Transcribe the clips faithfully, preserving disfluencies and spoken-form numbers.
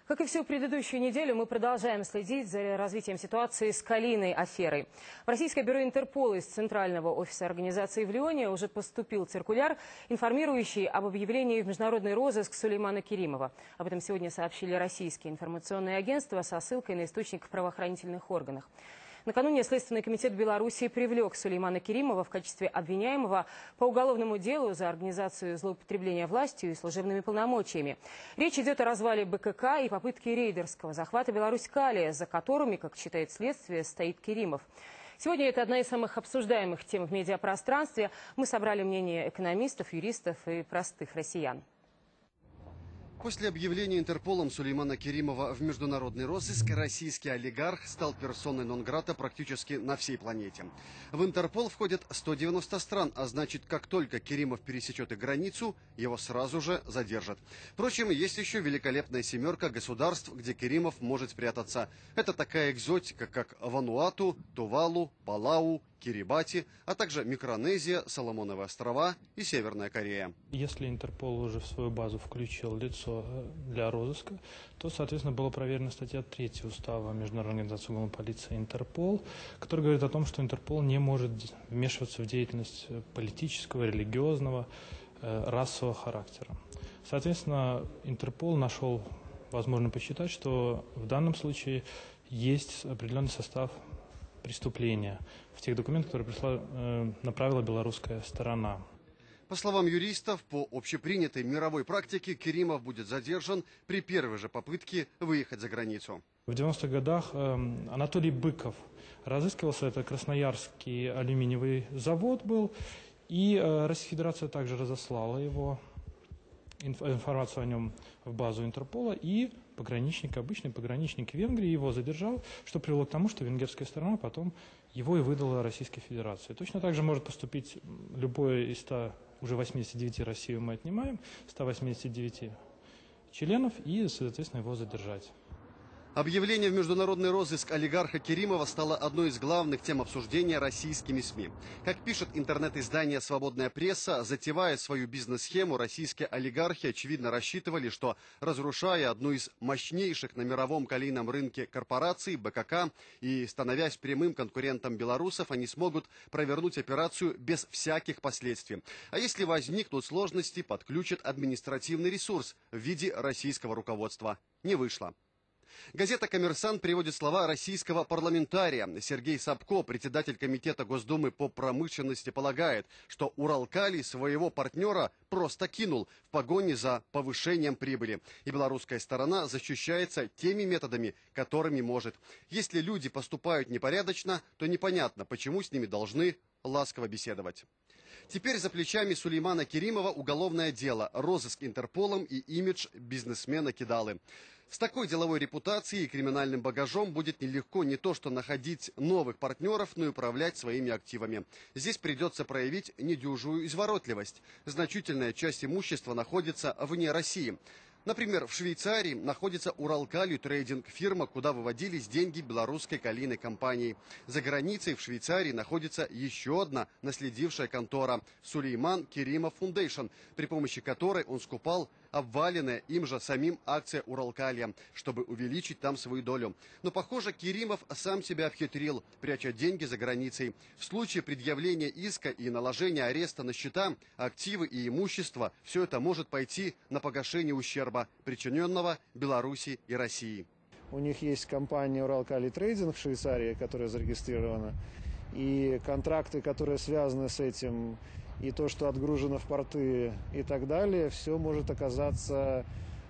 Как и всю предыдущую неделю, мы продолжаем следить за развитием ситуации с Калийной аферой. В Российское бюро Интерпола из Центрального офиса организации в Лионе уже поступил циркуляр, информирующий об объявлении в международный розыск Сулеймана Керимова. Об этом сегодня сообщили российские информационные агентства со ссылкой на источник в правоохранительных органах. Накануне Следственный комитет Беларуси привлек Сулеймана Керимова в качестве обвиняемого по уголовному делу за организацию злоупотребления властью и служебными полномочиями. Речь идет о развале БКК и попытке рейдерского захвата Беларусь-Калия, за которыми, как считает следствие, стоит Керимов. Сегодня это одна из самых обсуждаемых тем в медиапространстве. Мы собрали мнение экономистов, юристов и простых россиян. После объявления Интерполом Сулеймана Керимова в международный розыск российский олигарх стал персоной нон-грата практически на всей планете. В Интерпол входят сто девяносто стран, а значит, как только Керимов пересечет их границу, его сразу же задержат. Впрочем, есть еще великолепная семерка государств, где Керимов может спрятаться. Это такая экзотика, как Вануату, Тувалу, Палау, Кирибати, а также Микронезия, Соломоновы острова и Северная Корея. Если Интерпол уже в свою базу включил лицо для розыска, то, соответственно, была проверена статья третья Устава Международной организации уголовной полиции Интерпол, которая говорит о том, что Интерпол не может вмешиваться в деятельность политического, религиозного, расового характера. Соответственно, Интерпол нашел возможно посчитать, что в данном случае есть определенный состав преступления в тех документах, которые пришла, э, направила белорусская сторона. По словам юристов, по общепринятой мировой практике Керимов будет задержан при первой же попытке выехать за границу. В девяностых годах э, Анатолий Быков разыскивался, это Красноярский алюминиевый завод был, и э, Российская Федерация также разослала его, инф, информацию о нем в базу Интерпола, и пограничник, обычный пограничник Венгрии его задержал, что привело к тому, что венгерская сторона потом его и выдала Российской Федерации. Точно так же может поступить любое из ста, уже восьмидесяти девяти Россию мы отнимаем, ста восьмидесяти девяти членов, и, соответственно, его задержать. Объявление в международный розыск олигарха Керимова стало одной из главных тем обсуждения российскими СМИ. Как пишет интернет-издание «Свободная пресса», затевая свою бизнес-схему, российские олигархи очевидно рассчитывали, что, разрушая одну из мощнейших на мировом калийном рынке корпораций БКК и становясь прямым конкурентом белорусов, они смогут провернуть операцию без всяких последствий. А если возникнут сложности, подключат административный ресурс в виде российского руководства. Не вышло. Газета «Коммерсант» приводит слова российского парламентария. Сергей Собко, председатель комитета Госдумы по промышленности, полагает, что Уралкалий своего партнера просто кинул в погоне за повышением прибыли. И белорусская сторона защищается теми методами, которыми может. Если люди поступают непорядочно, то непонятно, почему с ними должны ласково беседовать. Теперь за плечами Сулеймана Керимова уголовное дело, розыск Интерполом и имидж бизнесмена Кидалы. С такой деловой репутацией и криминальным багажом будет нелегко не то что находить новых партнеров, но и управлять своими активами. Здесь придется проявить недюжую изворотливость. Значительная часть имущества находится вне России. Например, в Швейцарии находится Уралкалий трейдинг, фирма, куда выводились деньги белорусской калийной компании. За границей в Швейцарии находится еще одна наследившая контора – Сулейман Керимов Фундейшн, при помощи которой он скупал обваленные им же самим акции Уралкалия, чтобы увеличить там свою долю. Но, похоже, Керимов сам себя обхитрил, пряча деньги за границей. В случае предъявления иска и наложения ареста на счета, активы и имущество, все это может пойти на погашение ущерба, причиненного Беларуси и России. У них есть компания «Уралкалий Трейдинг» в Швейцарии, которая зарегистрирована, и контракты, которые связаны с этим, и то, что отгружено в порты и так далее, все может оказаться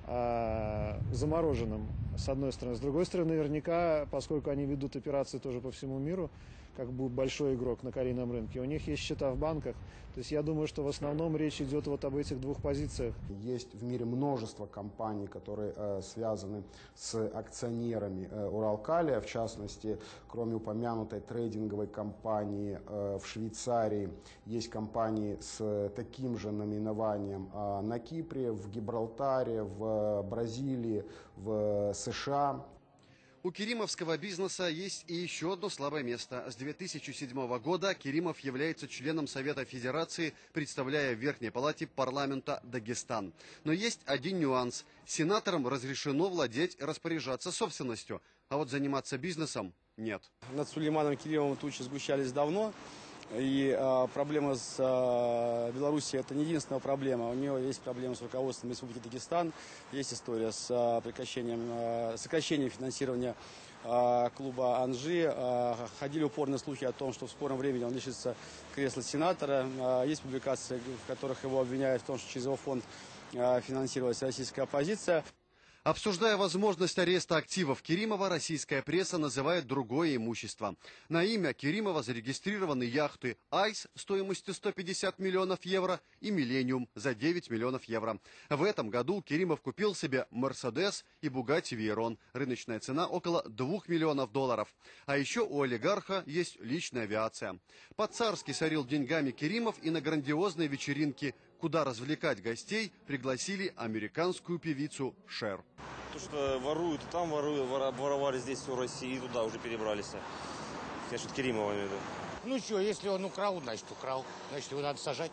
э, замороженным, с одной стороны. С другой стороны, наверняка, поскольку они ведут операции тоже по всему миру, как бы большой игрок на калийном рынке, у них есть счета в банках. То есть я думаю, что в основном речь идет вот об этих двух позициях. Есть в мире множество компаний, которые э, связаны с акционерами э, Уралкалия. В частности, кроме упомянутой трейдинговой компании э, в Швейцарии, есть компании с таким же наименованием э, на Кипре, в Гибралтаре, в Бразилии, в США. У керимовского бизнеса есть и еще одно слабое место. С две тысячи седьмого года Керимов является членом Совета Федерации, представляя в Верхней Палате парламента Дагестан. Но есть один нюанс. Сенаторам разрешено владеть и распоряжаться собственностью, а вот заниматься бизнесом нет. Над Сулейманом Керимовым тучи сгущались давно. И э, проблема с э, Белоруссией — это не единственная проблема. У нее есть проблемы с руководством Республики Дагестан, есть история с э, прекращением, э, сокращением финансирования э, клуба «Анжи». Э, ходили упорные слухи о том, что в скором времени он лишится кресла сенатора. Э, есть публикации, в которых его обвиняют в том, что через его фонд э, финансировалась российская оппозиция. Обсуждая возможность ареста активов Керимова, российская пресса называет другое имущество. На имя Керимова зарегистрированы яхты «Айс» стоимостью сто пятьдесят миллионов евро и «Миллениум» за девять миллионов евро. В этом году Керимов купил себе «Мерседес» и «Бугатти Вейрон». Рыночная цена около двух миллионов долларов. А еще у олигарха есть личная авиация. По-царски сорил деньгами Керимов и на грандиозной вечеринке, куда развлекать гостей пригласили американскую певицу Шер. То, что воруют, и там воруют, воровали здесь все в России, и туда уже перебрались. Конечно, Керимова имею в виду. Ну что, если он украл, значит украл. Значит, его надо сажать.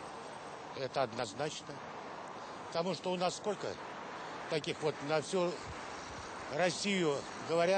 Это однозначно. Потому что у нас сколько таких вот на всю Россию говорят,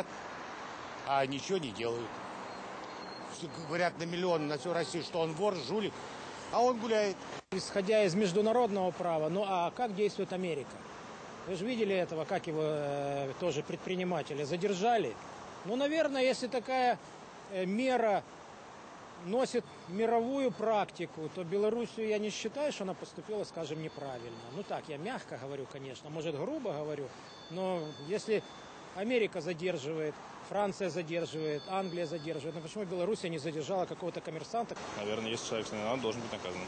а ничего не делают. Говорят на миллион на всю Россию, что он вор, жулик, а он гуляет. Исходя из международного права, ну а как действует Америка? Вы же видели этого, как его э, тоже предпринимателя задержали. Ну, наверное, если такая э, мера носит мировую практику, то Белоруссию я не считаю, что она поступила, скажем, неправильно. Ну так, я мягко говорю, конечно, может, грубо говорю, но если Америка задерживает, Франция задерживает, Англия задерживает, но почему Белоруссия не задержала какого-то коммерсанта? Наверное, если человек он должен быть наказан.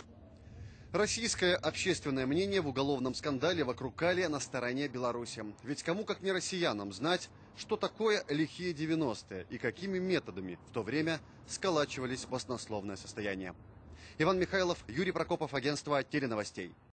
Российское общественное мнение в уголовном скандале вокруг Калия на стороне Беларуси. Ведь кому как не россиянам знать, что такое лихие девяностые и какими методами в то время сколачивались баснословное состояние. Иван Михайлов, Юрий Прокопов, агентство Теленовостей.